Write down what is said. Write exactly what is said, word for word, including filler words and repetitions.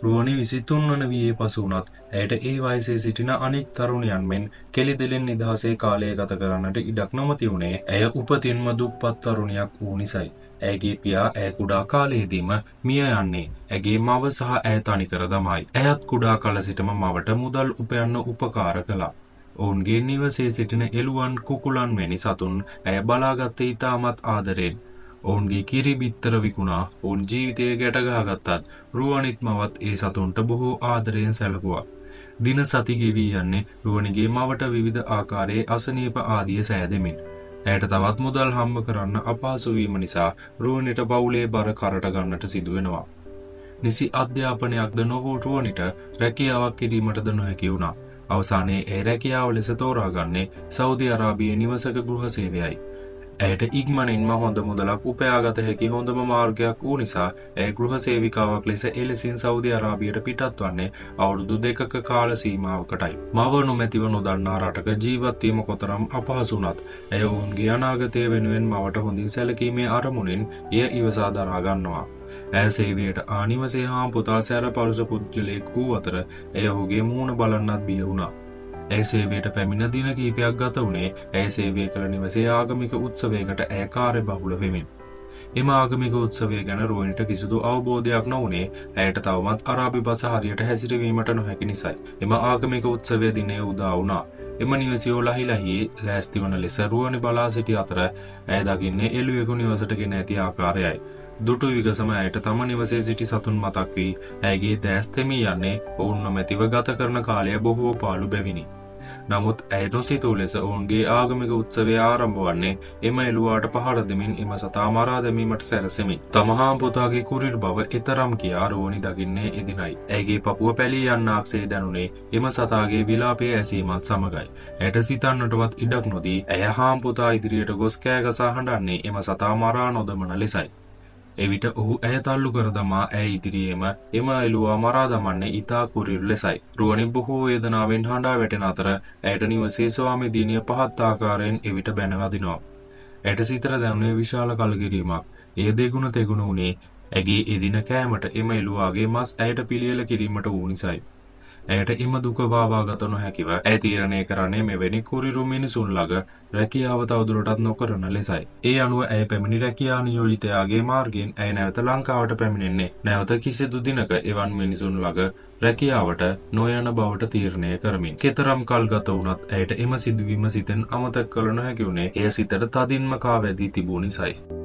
රුවනි විසිතුන් වන වියේ පසු වුණත් ඇයට ඒ වයසේ සිටින අනෙක් තරුණයන් මෙන් කෙළිදෙලෙන් නිදහසේ කාලය ගත කරන්නට ඉඩක් නොමැති වුණේ ඇය උපතින්ම දුප්පත් තරුණියක් වූ නිසයි. ඇයගේ පියා ඇය කුඩා කාලයේදීම මිය යන්නේ ඇගේ මව සහ ඇය තනිකර දමයි. ඇයත් කුඩා කල සිටම මවට මුදල් උපයන්න උපකාර කළා. ඔවුන්ගේ නිවසේ සිටින එළුවන් කුකුලන් වැනි සතුන් ඇය බලාගත්තේ ඉතාමත් ආදරයෙන්. ඔවුන්ගේ කිරි බිත්තර විකුණා ඔවුන් ජීවිතය ගැටගහගත්තත් රුවනිත් මවත් ඒ සතුන්ට බොහෝ ආදරයෙන් සැලකුවා. දින සති ගෙවී යන්නේ රුවනිගේ මවට විවිධ ආකාරයේ අසනීප ආදිය සෑදෙමින්. ඇයට තවත් මුදල් හම්බ කරන්න අපහසු වීම නිසා රුවනිට පවුලේ බර කරට ගන්නට සිදු වෙනවා. නිසි අධ්‍යාපනයක්ද නොවූ රුවනිට රැකියාවක් කිරීමටද නොහැකි වුණා. අවසානයේ ඒ රැකියාව ලෙස තෝරාගන්නේ සෞදි අරාබියේ නිවසක ගෘහ සේවයයි. ඇයට ඉක්මනින්ම හොඳ මුදලක් උපයාගත හැකි හොඳම මාර්ගයක් වූ නිසා ඇය ගෘහ සේවිකාවක් ලෙස එලෙසින් සෞදි අරාබියට පිටත් වන්නේ අවුරුදු දෙකක කාල සීමාවකටයි. මව නොමැතිව නොදන්නා රටක ජීවත් වීම කොතරම් අපහසු වුණත් ඇය ඔවුන්ගේ අනාගතය වෙනුවෙන් මවට හොඳින් සැලකීමේ අරමුණින් එය ඉවසා දරා ගන්නවා. ඇය සේවයට ආනිවසේ හාම්පුතා සැර පරුෂ පුද්ගලයෙක් වූ අතර ඇය ඔහුගේ මුහුණ බලන්නත් බිය වුණා. ඇය සේවයට පැමිණ දින කීපයක් ගත වුණේ ඇය සේවය කළ නිවසේ ආගමික උත්සවයකට ඇය කාර්යබහුල වෙමින්. එම ආගමික උත්සවය ගැන රුවනිට කිසිදු අවබෝධයක් නොවුණේ ඇයට තවමත් අරාබි භාෂ හරියට හැසිරවීමට නොහැකි නිසයි. එම ආගමික උත්සවය දිනය උදා වුණා. එම නිවසියෝ ලහි ලහියේ ලෑස්ති වන ලෙස රුවනි බලා සිටි අතර ඇය දකින්නේ එළුවෙකු නිවසට ගෙන ඇති ආකාරයයි. දුටු විගසම ඇයට තම නිවසේ සිටි සතුන් මතක් වී ඇයගේ දැස් තෙමී යන්නේ ඔවුන් නොමැතිව ගත කරන කාලය බොහෝ පාළු බැවිනි. නමුත් ඇය නොසිතූ ලෙස ඔවුන්ගේ ආගමික උත්සවය ආරම්භ වන්නේ එම එළුවාට පහර දෙමින් එම සතා මරා දැමීමට සැරසෙමින්. තම හාම්පුතාගේ කුරිරු බව එතරම් කියා රුවනි දකින්නේ එදිනයි. ඇයගේ පපුව පැලී යන්නාක්සේ දැනුනේ එම සතාගේ විලාපය ඇසීමත් සමගයි. ඇයට සිතන්නටවත් ඉඩක් නොදී ඇය හාම්පුතා ඉදිරියට ගොස් කෑගසා හඬන්නේ එම සතා මරා නොදමන ලෙසයි. එවිට ඔහු ඇය තල්ලු කර දමා ඇය ඉදිරියේම එම එළුවා මරා දමන්නේ ඉතා කුරිරු ලෙසයි. රුවනි බොහෝ වේදනාවෙන් හඬා වැටෙන අතර ඇයට නිවසේ ස්වාමි දිනිය පහත් ආකාරයෙන් එවිට බැනවදිනවා. ඇයට සිතට දැනුනේ විශාල කලකිරීමක්. එය දෙගුණ තෙගුණ වුණේ ඇගේ එදින කෑමට එම එළුවාගේ මස් ඇයට පිළියෙල කිරීමට වූ නිසයි. ඇයට එම දුක වාවාගත නොහැකිව ඇය තීරණය කරන්නේ මෙවැනි කුරිරු මිනිසුන් ළඟ රැකියාව තවදුරටත් නොකරන ලෙසයි. ඒ අනුව ඇය පැමිණි රැකියා නියෝජිතයාගේ මාර්ගයෙන් ඇය නැවත ලංකාවට පැමිණෙන්නේ නැවත කිසිදු දිනක එවන් මිනිසුන් ළඟ රැකියාවට නොයන බවට තීරණය කරමින්. කෙතරම් කල් ගත වුණත් ඇයට එම සිදුවීම සිතෙන් අමතක කළ නොහැකි වුණේ එය සිතට තදින්ම කාවැදී තිබූ නිසයි.